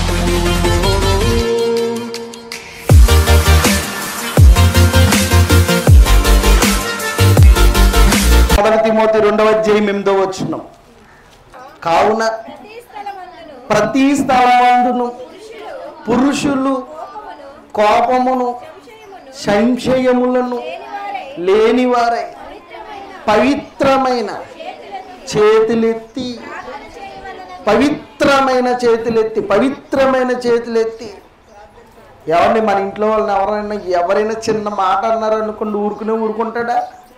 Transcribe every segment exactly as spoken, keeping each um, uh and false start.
మొదటి తిమోతి రెండవ అధ్యాయం ఎనిమిదవ వచనం. కావున ప్రతి స్థలమందును పురుషులు కోపమును సంశయములను లేనివారై పవిత్రమైన చేతులెత్తి పవిత్రమైన చేతులెత్తి పవిత్రమైన చేతులెత్తి ఎవరిని మన ఇంట్లో వాళ్ళని ఎవరైనా ఎవరైనా చిన్న మాట అన్నారు అనుకోండి, ఊరుకునే ఊరుకుంటాడా?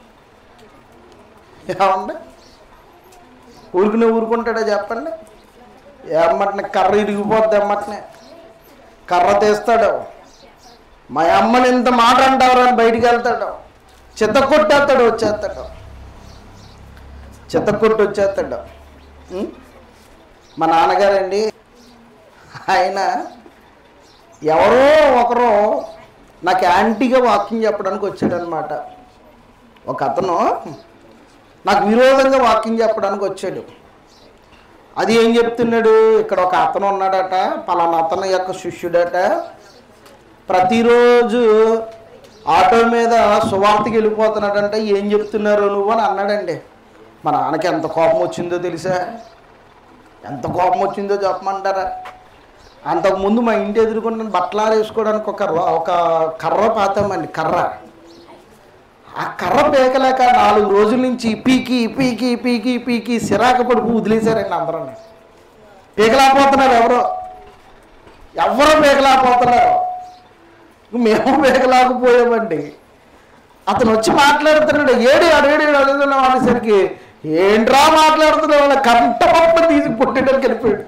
ఏమండి, ఊరుకునే ఊరుకుంటాడా చెప్పండి? ఏమట్నే కర్ర ఇరిగిపోద్ది, ఎమ్మట్నే కర్ర తీస్తాడు. మా అమ్మని ఇంత మాట అంటారు అని బయటికి వెళ్తాడు, చెత్త కొట్టేస్తాడు, వచ్చేస్తాడు, చెత్త కొట్టి వచ్చేస్తాడు. మా నాన్నగారండి, ఆయన ఎవరో ఒకరు నాకు యాంటీగా వాకింగ్ చెప్పడానికి వచ్చాడనమాట. ఒక అతను నాకు విరోధంగా వాకింగ్ చెప్పడానికి వచ్చాడు. అది ఏం చెప్తున్నాడు, ఇక్కడ ఒక అతను ఉన్నాడట, పలానా అతను యొక్క శిష్యుడట, ప్రతిరోజు ఆటో మీద సువార్తకి వెళ్ళిపోతున్నాడంటే ఏం చెప్తున్నారు నువ్వు అని అన్నాడండి. మా నాన్నకి ఎంత కోపం వచ్చిందో తెలుసా? ఎంత కోపం వచ్చిందో చెప్పమంటారా? అంతకుముందు మా ఇంటి ఎదుర్కొన్న బట్టలాలు వేసుకోవడానికి ఒక ఒక కర్ర పాతామండి, కర్ర. ఆ కర్ర పీకలేక నాలుగు రోజుల నుంచి పీకి పీకి పీకి పీకి సిరాక పడుపు వదిలేశారండి. అందరూ పీకలేకపోతున్నారు, ఎవరో ఎవరో పీకలేకపోతున్నారు. మేము పీకలేకపోయామండి. అతను వచ్చి మాట్లాడుతున్నాడు, ఏడు అడేడు అడుగుతున్నాం అనేసరికి ఏంట్రా మాట్లాడుతున్నావు, వాళ్ళ కంట పప్ప తీసి కొట్టడానికి వెళ్ళిపోయాడు.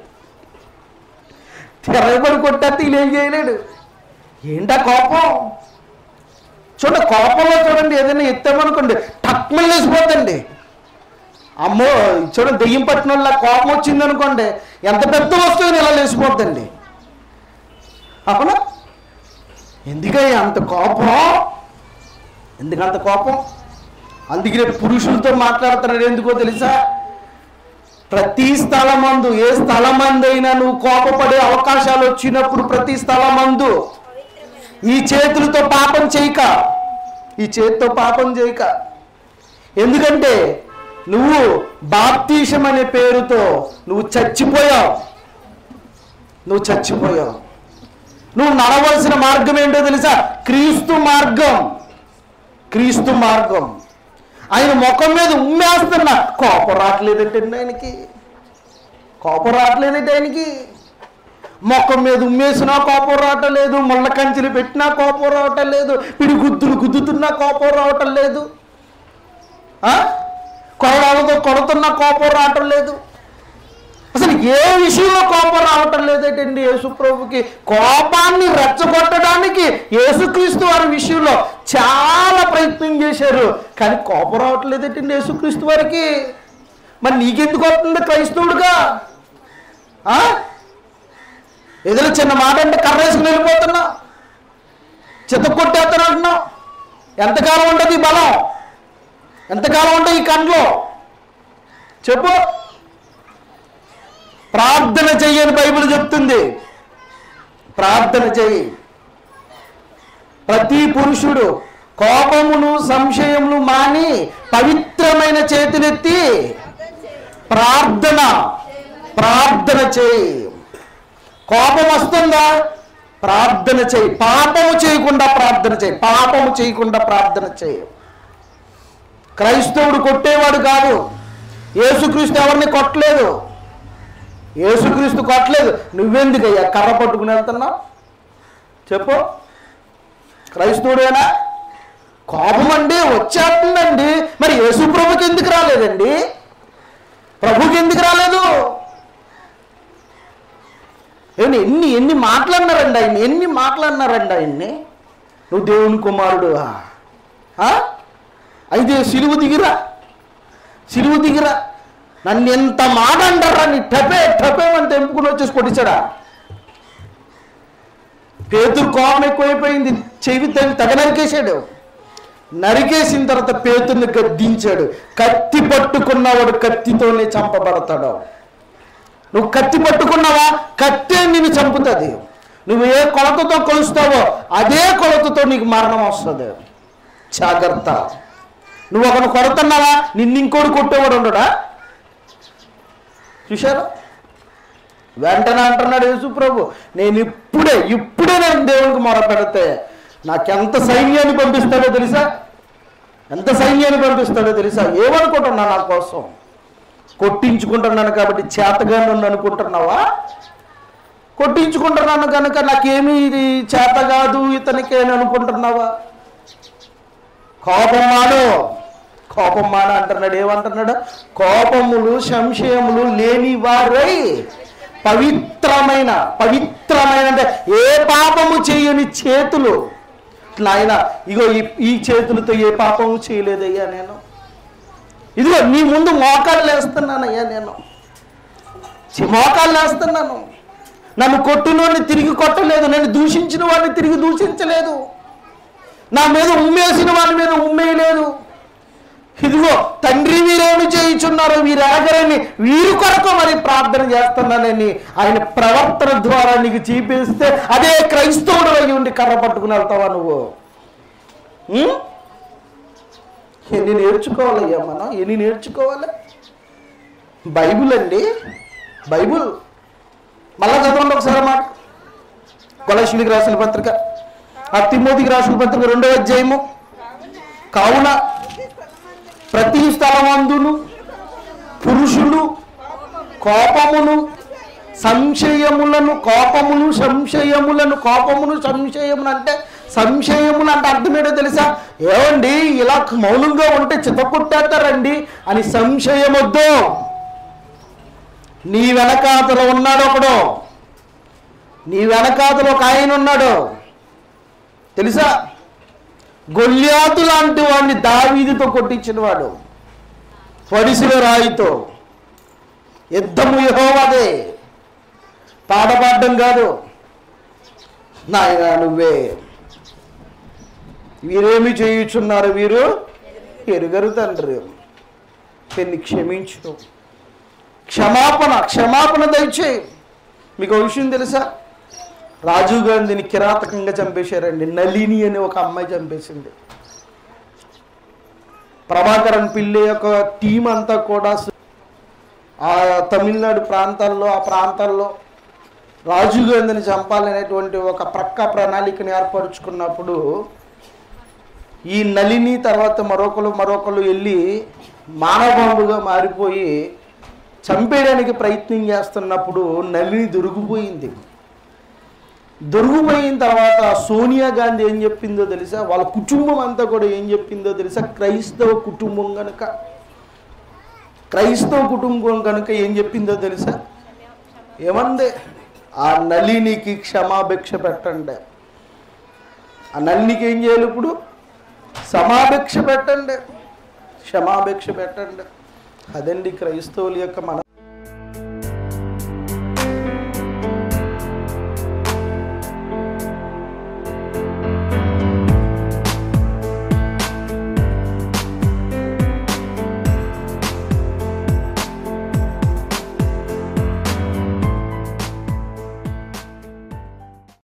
తెరబడి కొట్టేస్తే ఇలేం చేయలేడు. ఏంటా కోపం? చూడండి, కోపంలో చూడండి ఏదైనా ఎత్తామనుకోండి టక్మని లేచిపోతండి. అమ్మో చూడండి, దెయ్యం పట్టిన వాళ్ళ కోపం వచ్చింది అనుకోండి ఎంత పెద్ద వస్తువుని ఇలా లేచిపోద్దండి. అవునా? ఎందుకయ్యా అంత కోపం? ఎందుకంత కోపం? అందుకనే పురుషులతో మాట్లాడుతున్నాడు. ఎందుకో తెలుసా? ప్రతి స్థలమందు, ఏ స్థలమందైనా నువ్వు కోపపడే అవకాశాలు వచ్చినప్పుడు ప్రతి స్థలమందు ఈ చేతులతో పాపం చేయక, ఈ చేతితో పాపం చేయక. ఎందుకంటే నువ్వు బాప్తీసం అనే పేరుతో నువ్వు చచ్చిపోయావు, నువ్వు చచ్చిపోయావు. నువ్వు నడవలసిన మార్గం ఏంటో తెలుసా? క్రీస్తు మార్గం, క్రీస్తు మార్గం. ఆయన ముఖం మీద ఉమ్మేస్తున్నా కోపం రావట్లేదంటే ఆయనకి, కోపం రావట్లేదంటే ఆయనకి. ముఖం మీద ఉమ్మేసినా కోపం రావటం లేదు, ముళ్ళ కంచెలు పెట్టినా కోపం రావటం లేదు, పిడి గుద్దులు గుద్దుతున్నా కోపం రావటం లేదు, కొరడాలతో కొడుతున్నా కోపం రావటం లేదు. అసలు ఏ విషయంలో కోపం రావటం లేదేటండి యేసుప్రభుకి? కోపాన్ని రెచ్చగొట్టడానికి యేసుక్రీస్తు వారి విషయంలో చాలా ప్రయత్నం చేశారు, కానీ కోపం రావట్లేదేటండి యేసుక్రీస్తు వారికి. మరి నీకెందుకు వస్తుంది క్రైస్తవుడుగా? ఏదైనా చిన్న మాట అంటే కర్రేసుకుని వెళ్ళిపోతున్నావు, చెత్త కొట్టేస్తాను అంటున్నావు. ఎంతకాలం ఉంటుంది ఈ బలం? ఎంతకాలం ఉంటుంది ఈ కంట్లో? చెప్పు. ప్రార్థన చెయ్యని బైబిల్ చెప్తుంది. ప్రార్థన చెయ్యి. ప్రతి పురుషుడు కోపమును సంశయములు మాని పవిత్రమైన చేతులెత్తి ప్రార్థన ప్రార్థన చేయి. కోపం వస్తుందా? ప్రార్థన చేయి. పాపము చేయకుండా ప్రార్థన చేయి, పాపము చేయకుండా ప్రార్థన చేయి. క్రైస్తవుడు కొట్టేవాడు కాదు. యేసుక్రీస్తు ఎవరిని కొట్టలేదు, యేసుక్రీస్తు కొట్టలేదు. నువ్వెందుకయ్యా కర్ర పట్టుకుని వెళ్తున్నావు? చెప్పు. క్రైస్తవుడేనా? కోపం అండి వచ్చేస్తుందండి. మరి యేసు ప్రభుకి ఎందుకు రాలేదండి? ప్రభుకి ఎందుకు రాలేదు? ఏమన్నా ఎన్ని ఎన్ని మాట్లాడినారండి ఆయన, ఎన్ని మాట్లాడినారండి ఆయన్ని. నువ్వు దేవుని కుమారుడు అయితే సిలువు దిగిరా, సిలువు దిగిరా, నన్ను ఎంత మాట అంటారా, నీ టపే టపేమని తెంపుకుని వచ్చేసి కొట్టించాడా? పేతురు కోపం ఎక్కువైపోయింది, చెవి తెగ నరికేశాడు. నరికేసిన తర్వాత పేతుర్ని గద్దించాడు. కత్తి పట్టుకున్నవాడు కత్తితోనే చంపబడతాడు. నువ్వు కత్తి పట్టుకున్నావా, కత్తే నిన్ను చంపుతుంది. నువ్వు ఏ కొలతతో కొలుస్తావో అదే కొలతతో నీకు మరణం వస్తుంది. జాగ్రత్త. నువ్వు ఒకను కొడుతున్నావా, నిన్ను ఇంకోటి కొట్టేవాడు ఉండడా? చూశారా? వెంటనే అంటున్నాడు యేసు ప్రభు, నేను ఇప్పుడే ఇప్పుడే నేను దేవునికి మొరపెడితే నాకెంత సైన్యాన్ని పంపిస్తాడో తెలుసా? ఎంత సైన్యాన్ని పంపిస్తాడో తెలుసా? ఏమనుకుంటున్నా నా కోసం? కొట్టించుకుంటున్నాను కాబట్టి చేతగా నన్ను అనుకుంటున్నావా? కొట్టించుకుంటున్నాను కనుక నాకేమీ ఇది చేత కాదు ఇతనికి అని అనుకుంటున్నావా? కోపం మాను, కోపం మాన అంటున్నాడు. ఏమంటున్నాడు? కోపములు సంశయములు లేని వారై పవిత్రమైన పవిత్రమైన అంటే ఏ పాపము చేయని చేతులు. నాయన ఇగో ఈ ఈ చేతులతో ఏ పాపము చేయలేదయ్యా, నేను ఇదిగో నీ ముందు మోకాళ్ళు వేస్తున్నానయ్యా, నేను మోకాళ్ళు వేస్తున్నాను. నన్ను కొట్టినోడిని తిరిగి కొట్టలేదు, నేను దూషించిన వాడిని తిరిగి దూషించలేదు, నా మీద ఉమ్మేసిన వాడి మీద ఉమ్మేయలేదు. ఇదిగో తండ్రి వీరేమి చేయించున్నారో వీరాగరని వీరి కొరకు మరి ప్రార్థన చేస్తున్నానని ఆయన ప్రవర్తన ద్వారా నీకు చూపిస్తే అదే క్రైస్తవుడు అయి ఉండి కర్ర పట్టుకుని వెళ్తావా నువ్వు? ఎన్ని నేర్చుకోవాలయ్యా మనం, ఎన్ని నేర్చుకోవాలి? బైబుల్ అండి, బైబుల్. మళ్ళా చదవండి ఒకసారి మాట. కొలస్సీయులకు రాసిన పత్రిక, ఆ తిమోతికి రాసిన పత్రిక రెండవ అధ్యాయము. కావున ప్రతి స్థలమందును పురుషులు కోపమును సంశయములను కోపమును సంశయములను కోపమును సంశయములు అంటే సంశయములు అంటే అర్థం ఏంటో తెలుసా? ఏమండి ఇలా మౌనంగా ఉంటే చితకొట్టేస్తారండి అని సంశయమొద్దు. నీ వెనకాతలో ఉన్నాడు ఒకడు, నీ వెనకాతలో ఒక ఆయన ఉన్నాడు తెలుసా? గొల్యాతు లాంటి వాడిని దావీదుతో కొట్టించిన వాడు, పొడిసిన రాయితో. యుద్ధము యెహోవాదే, పాడపాడ్డం కాదు. నాయనా నువ్వే, వీరేమి చేయుచున్నారు, వీరు ఎరుగరు తండ్రి, పెన్ని క్షమించు, క్షమాపణ క్షమాపణ దయచేయి. మీకు ఒక విషయం తెలుసా? రాజీవ్ గాంధీని కిరాతకంగా చంపేశారండి. నళిని అని ఒక అమ్మాయి చంపేసింది. ప్రభాకరన్ పిల్లే యొక్క టీం అంతా కూడా ఆ తమిళనాడు ప్రాంతాల్లో ఆ ప్రాంతాల్లో రాజీవ్ గాంధీని చంపాలనేటువంటి ఒక ప్రక్క ప్రణాళికను ఏర్పరుచుకున్నప్పుడు ఈ నళిని తర్వాత మరొకరు మరొకరు వెళ్ళి మానవబాంబుగా మారిపోయి చంపేయడానికి ప్రయత్నం చేస్తున్నప్పుడు నళిని దొరికిపోయింది. దొరికిపోయిన తర్వాత సోనియా గాంధీ ఏం చెప్పిందో తెలుసా? వాళ్ళ కుటుంబం అంతా కూడా ఏం చెప్పిందో తెలుసా? క్రైస్తవ కుటుంబం కనుక క్రైస్తవ కుటుంబం కనుక ఏం చెప్పిందో తెలుసా? ఏమంది? ఆ నళినికి క్షమాభిక్ష పెట్టండి. ఆ నళినికి ఏం చేయాలి ఇప్పుడు? క్షమాభిక్ష పెట్టండి, క్షమాభిక్ష పెట్టండి. అదండి క్రైస్తవుల యొక్క మన